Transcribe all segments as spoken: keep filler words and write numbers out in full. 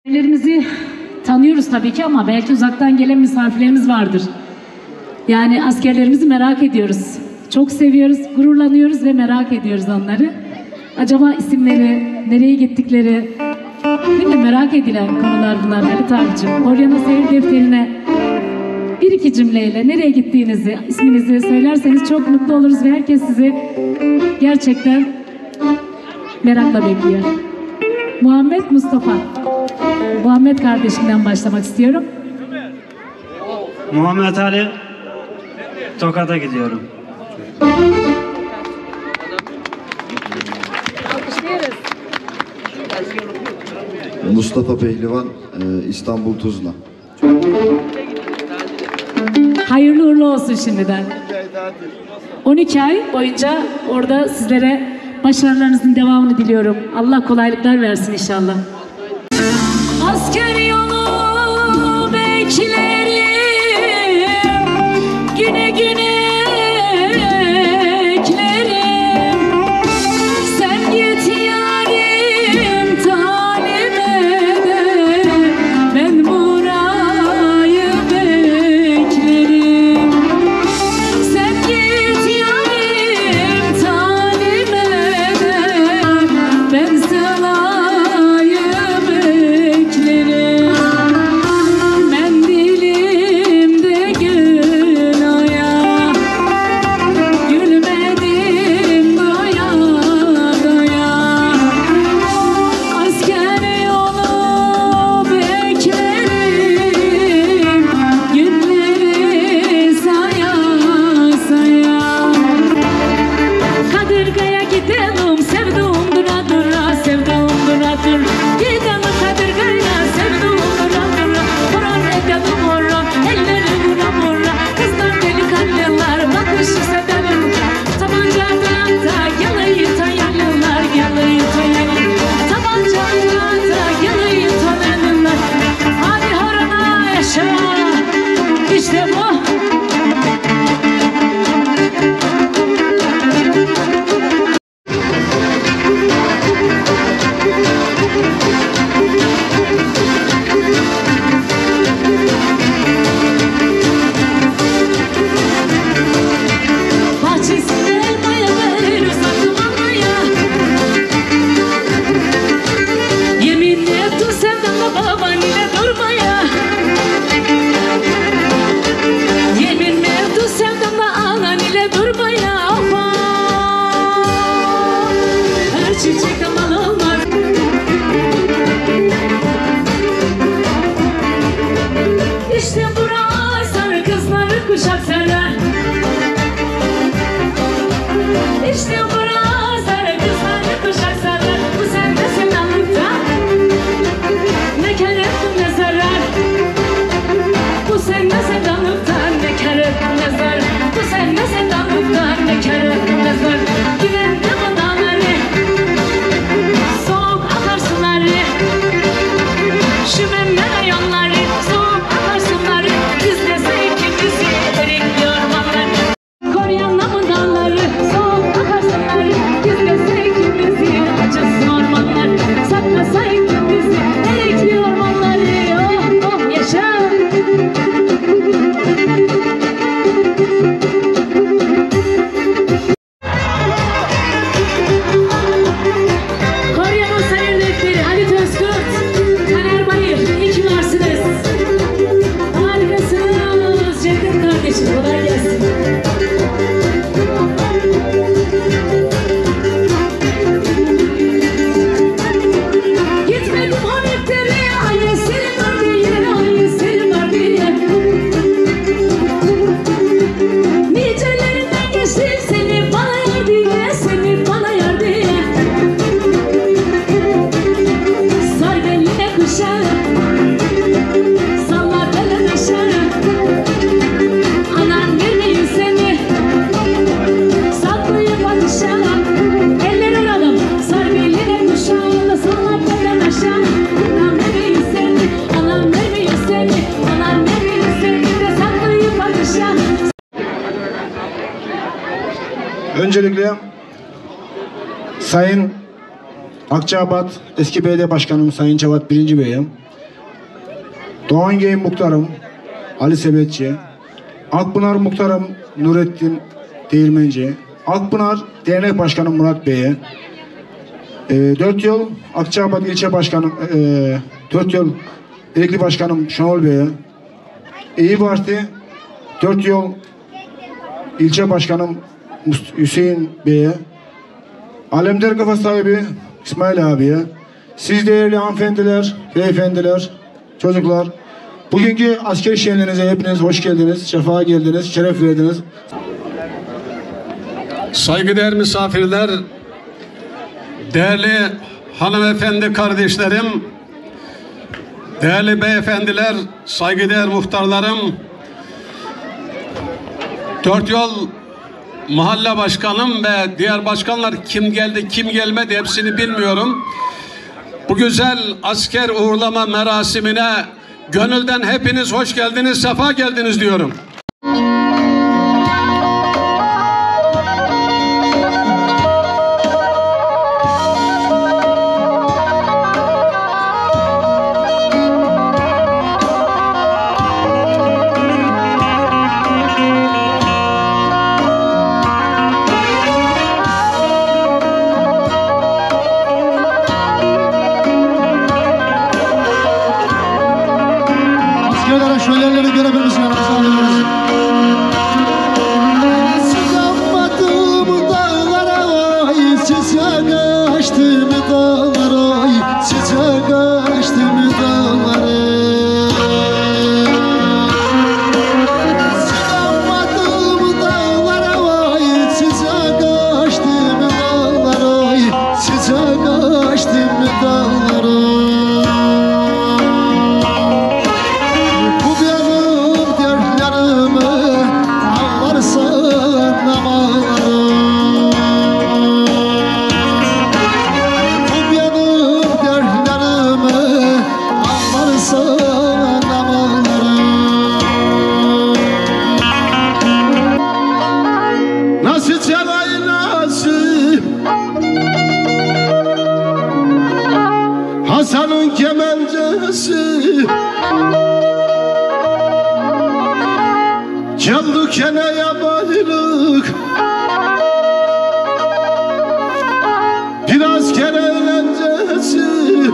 Askerlerimizi tanıyoruz tabii ki ama belki uzaktan gelen misafirlerimiz vardır. Yani askerlerimizi merak ediyoruz. Çok seviyoruz, gururlanıyoruz ve merak ediyoruz onları. Acaba isimleri, nereye gittikleri, değil mi? Merak edilen konular bunlar Halit abicim. Horyana Seyir Defteri'ne bir iki cümleyle nereye gittiğinizi, isminizi söylerseniz çok mutlu oluruz ve herkes sizi gerçekten merakla bekliyor. Muhammed Mustafa. Muhammed kardeşimden başlamak istiyorum. Muhammed Ali, Tokat'a gidiyorum. Mustafa Pehlivan, İstanbul Tuzla. Hayırlı uğurlu olsun şimdiden. on iki ay boyunca orada sizlere başarılarınızın devamını diliyorum. Allah kolaylıklar versin inşallah. Asker yolu beklerim, güne güne eklerim. Sen git yarim talime de, ben burayı beklerim. Sen git yarim talime de, ben sılayı beklerim. Mendilimde gül oya, gülmedim doya doya. Asker yolu beklerim, günleri saya saya. Kadırgaya gidelim, sevduğum dura dura, sevduğum dura dur. Gidelim Kadırgaya, sevduğum dura dura. Horon edelim horon, elleri vura vura. Kızlar delikanlılar, bakışı severim. Tabanca atla, yalayı tayanırlar, yalayı tayanırlar. Tabanca atla, yalayı tayanırlar. Hadi horona yaşa, işte bu. Bahçesinde elmaya verir uzattım anaya. Yeminle ettim sevdamla baban ile durmaya. Yeminle ettim sevdamla anan ile durmaya. Aman, her çiçekte mal olmaz. İşte burası sarı kızları kuşak sever. İşte burası sarı kızları kuşak sever. Bu sende sevdalıkta ne kar ettim ne zarar. Bu sende sevdalıkta ne kar ettim ne zarar. Bu sende sevdalıkta ne kar ettim ne zarar. Güvende bu dağları, soğuk akarsınları. Şu memlere yolları, soğuk akarsınları. İzlese ikimizi erikli ormanlar. Koruyanla mı dağları, soğuk akarsınları. İzlese ikimizi acısın ormanlar. Saklasa ikimizi erikli ormanları. Oh oh yaşa. Koryana Seyir Defteri, Halit Özkurt, Taner Bayır, iyi ki varsınız. Harikasınız Cevdet kardeşim, kolay gelsin. Gitmedim o defteri, ay eserim var diye, ay eserim var diye. Nicelerinden geçtim seni bana yar diye, seni bana yar diye. Sar beline kuşağı, sallar belen aşağı. Anan vermeyin seni, saklayıp aşağı. Elleri vuralım, sar beline kuşağı, sallar belen aşağı. Anan vermeyin seni, anan vermeyin seni, anan vermeyin seni de saklayıp aşağı. Öncelikle Sayın Akçaabat eski belediye başkanım Sayın Cevat Birinci Bey'e, Doğangeyin Muhtarım Ali Sebetçi, Akpınar Muhtarım Nurettin Değirmenci, Akpınar Dernek Başkanım Murat Bey'e, e, Dört Yol Akçabat İlçe Başkanım, e, Dört Yol Erikli Başkanım Şenol Bey'e, İyi Parti Dört Yol İlçe Başkanım Hüseyin Bey'e, Alemdar Kafa sahibi İsmail abiye, siz değerli hanımefendiler, beyefendiler, çocuklar, bugünkü askeri şenliğinize hepiniz hoş geldiniz, sefa geldiniz, şeref verdiniz. Saygıdeğer misafirler, değerli hanımefendi kardeşlerim, değerli beyefendiler, saygıdeğer muhtarlarım, Dört Yol Mahalle Başkanım ve diğer başkanlar, kim geldi kim gelmedi hepsini bilmiyorum. Bu güzel asker uğurlama merasimine gönülden hepiniz hoş geldiniz, sefa geldiniz diyorum. Şölenleri görebilir misin? Sıcamadım dağlara ay, sıcak açtım dağlara ay, sıcak açtım dağlara. Sıcamadım dağlara ay, sıcak açtım dağlara ay, sıcak açtım dağlara. Hasan'ın kemencesi çaldı keneye bayılık, biraz kere eğlencesi.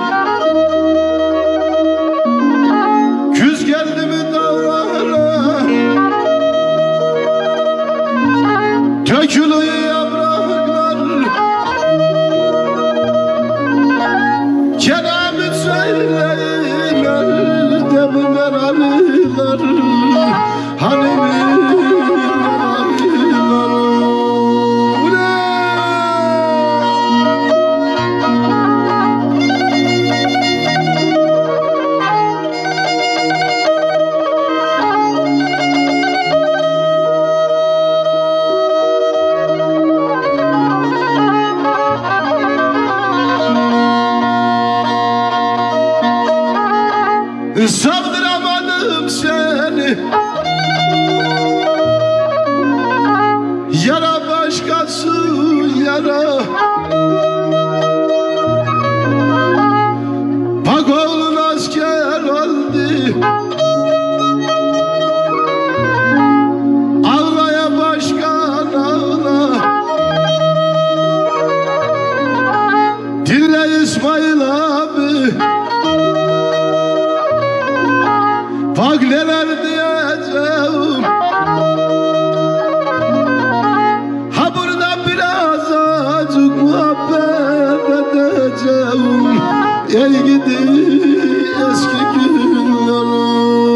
Küz geldi mi dağlara, dökülüyor yapraklar, Kerem söyleyler, demin arılar, hani savdıramadım seni, yara başkası yara. Bak oğlun asker oldu, ağlaya başkan ağla, dinle İsmail abi. Bak neler diyeceğim, ha burada biraz azıcık muhabbet edeceğim. Ey gidi eski günler.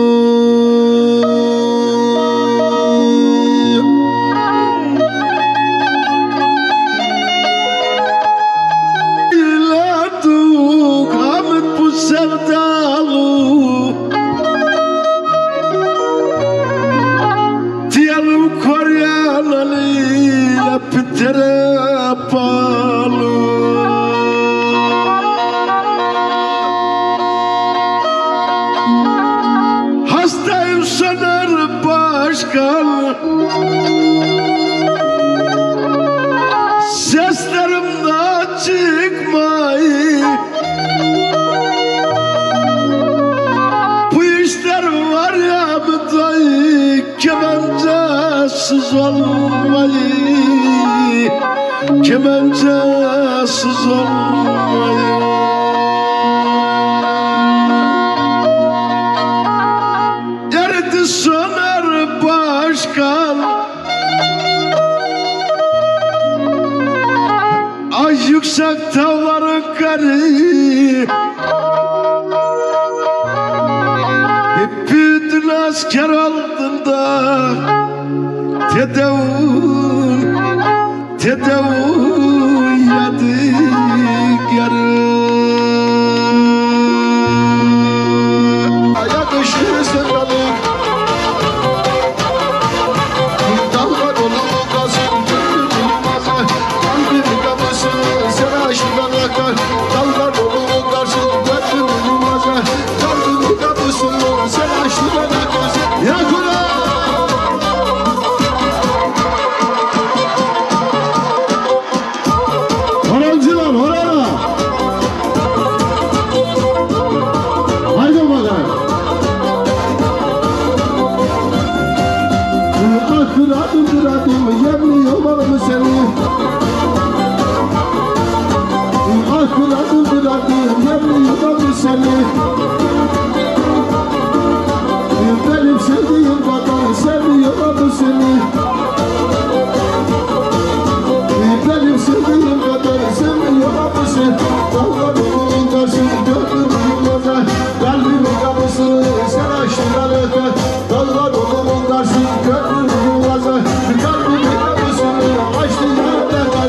Yıladık Ahmet bu sevdalı, hastayım sanar başkan, seslerimden çıkmayı, bu iş Kemancasız olmayı, kemancasız olmayı. Derdi söner başkan, ay yüksek tavların karı. Bütün asker altında tedavun, tedavun yadigarı. Yakışır sevdalık, dalga dolu gazın gülmazı, kalbimi kapısı sen aşkından yakar. Dalga dolu gazın gülmazı, kalbimi kapısı sen aşkından yakar. Yakula! Horancılar, horana! Haydi bakalım! Akıradım duradım, yemliyor balımı seni. Akıradım duradım, yemliyor balımı seni. Benim sevdiğim kadar seviyor adı seni. Benim sevdiğim kadar seviyor adı seni. Dallarımın taşı gördüm yılmaza, kalbimin kapısı sen açtın alaka. Dallarımın taşı gördüm yılmaza, kalbimin kapısını açtın alaka.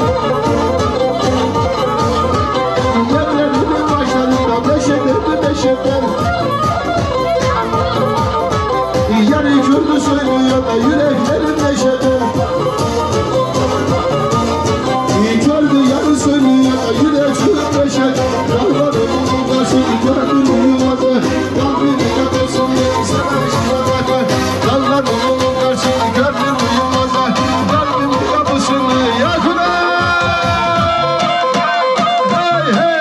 Yerlerimin başlarında beşedirdi beşekler. Yarı Kürdü söylüyor da yüreklerim neşede. Kördü yarı söylüyor da yüreklerim neşede. Dağlarımın başı gördüm yılmadı. Kalbimi kapısını sen aşkına bakar. Dağlarımın başı gördüm yılmadı. Kalbimi kapısını yakına. Hey hey.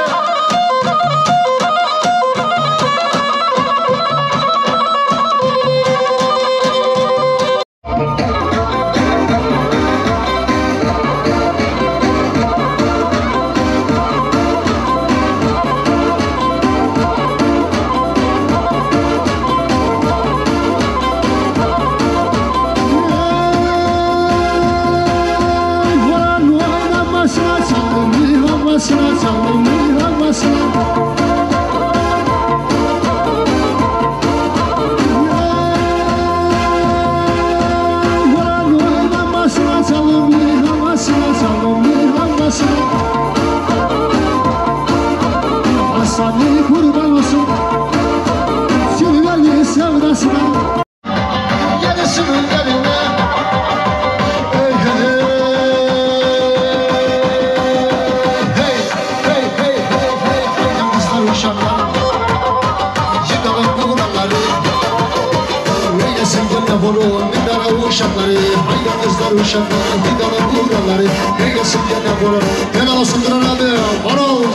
Aslanı kurban olsun, Silivali sevdasına. Yarısının derine, hey hey hey hey hey hey hey. Yalnızlar uşaklar, yıkalım kavraları. Neylesin gönle borun, mindara uşakları. Yalnızlar uşaklar, yıkalım kavraları. Neylesin gönle borun, helal olsun Granadı, borun.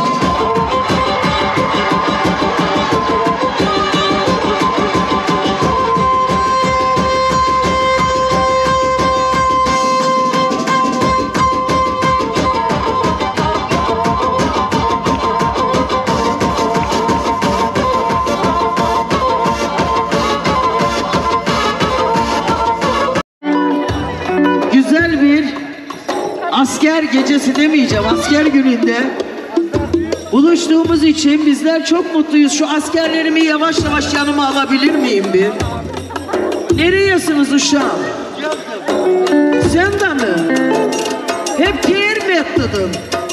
Güzel bir asker gecesi demeyeceğim, asker gününde buluştuğumuz için bizler çok mutluyuz. Şu askerlerimi yavaş yavaş yanıma alabilir miyim bir? Nereyesiniz uşağım? Sen de mi? Hep keyir mi ettin?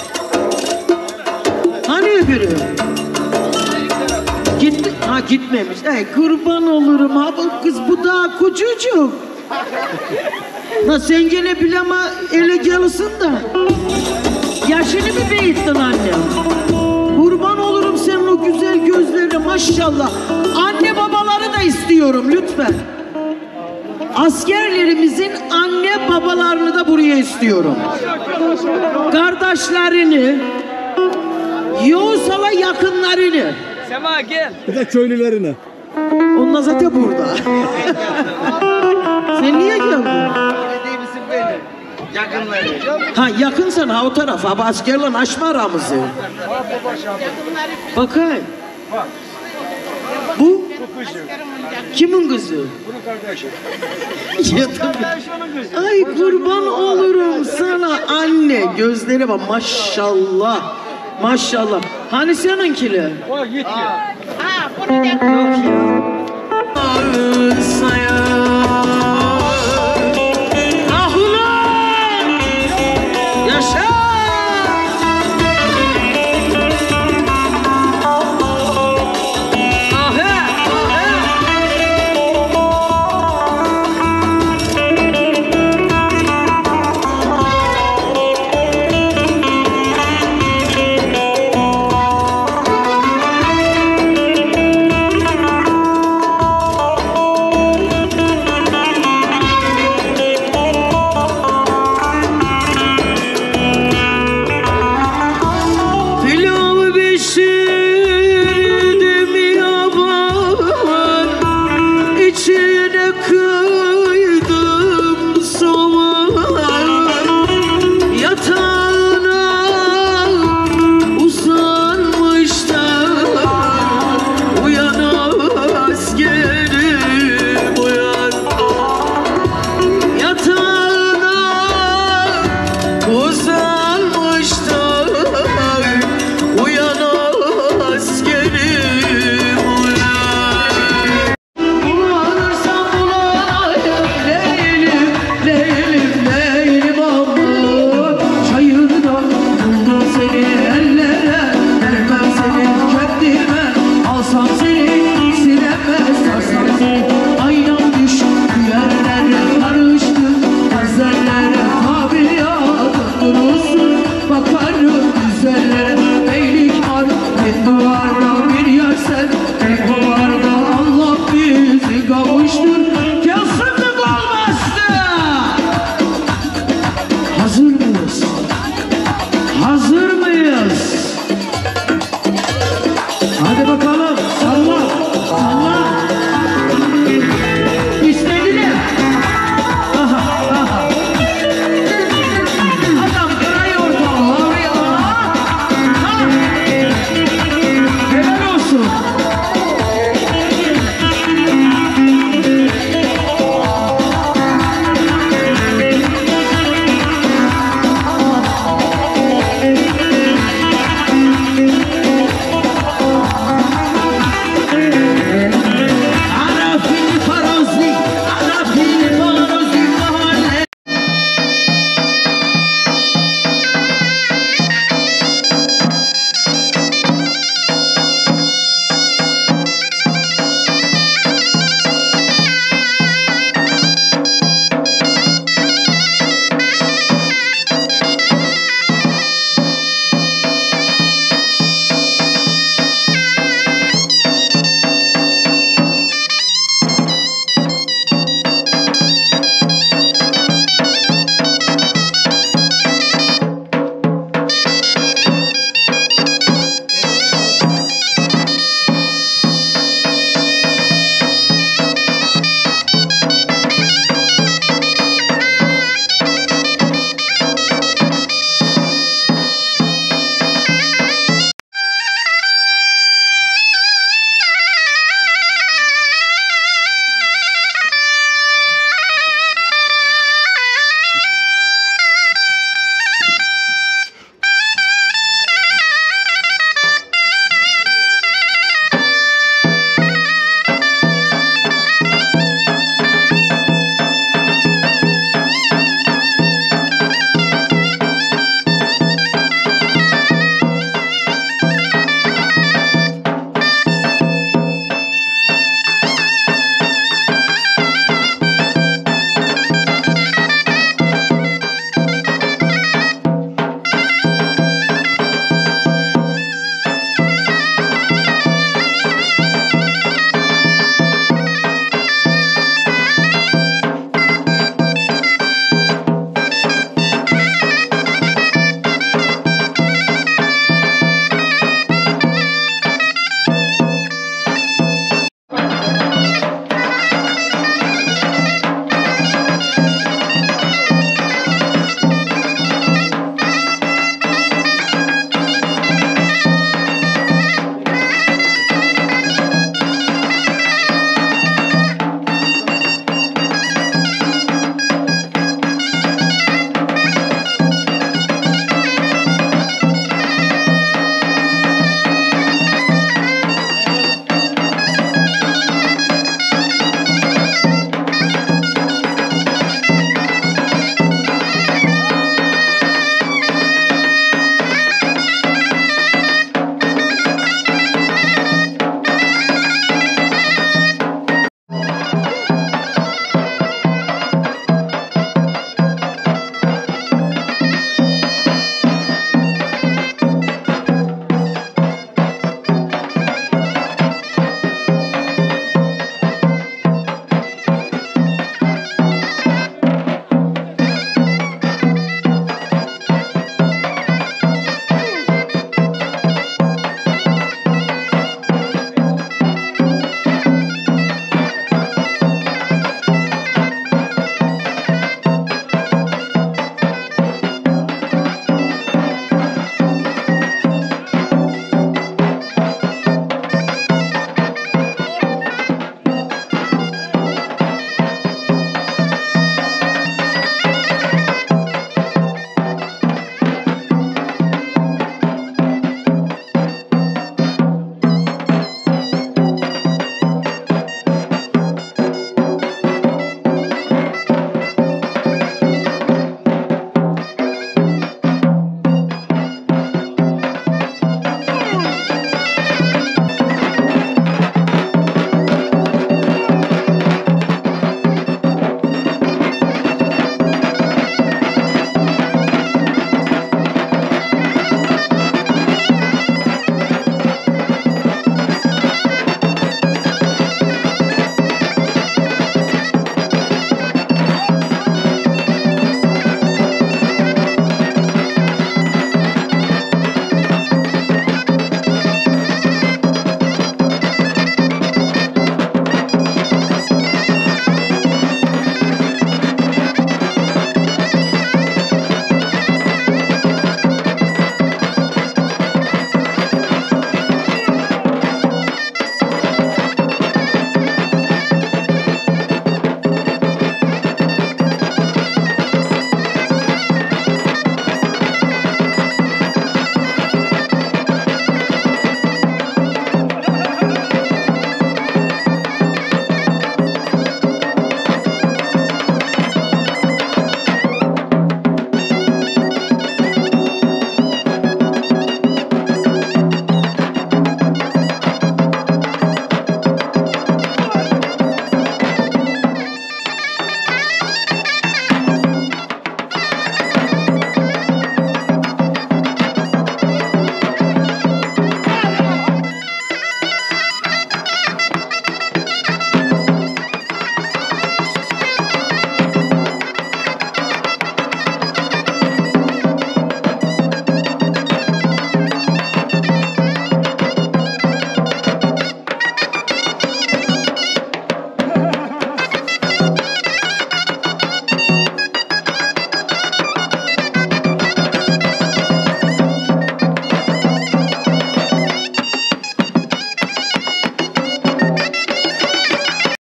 Hani öbürü? Gitti, ha gitmemiş. Ey kurban olurum ha, bu kız bu daha kucucuk. La sen gene bilama ele gelsin da. Yaşını mı beyittin annem? Kurban olurum senin o güzel gözlerine maşallah. Anne babaları da istiyorum lütfen. Askerlerimizin anne babalarını da buraya istiyorum. Kardeşlerini, Yavuzal'a yakınlarını. Sema gel. Bir de köylülerini. Onlar zaten burada. Sen niye geldin? Değil misin beni? Yakınları. Ha yakınsan ha o taraf. Abi askerle açma aramızı. Bakayım. Bu? Kimin kızı? Bunun kardeşi. Ay kurban olurum sana anne. Gözleri bak maşallah. Maşallah. Hani seninkiler? O gitti.